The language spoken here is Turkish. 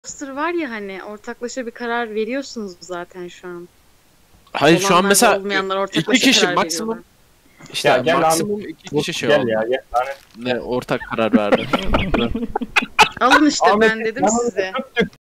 imposter var ya hani ortaklaşa bir karar veriyorsunuz zaten şu an. Hayır şu an Olanlarla mesela olmayanlar 2 ortaklaşa kişi karar maksimum veriyorlar. işte Ya gel maksimum abi. 2 kişi şey Gel oldu. ya gel. Lanet. Ne ortak karar verdi. Alın işte Ahmet, ben dedim yanımızda size. tüp tüp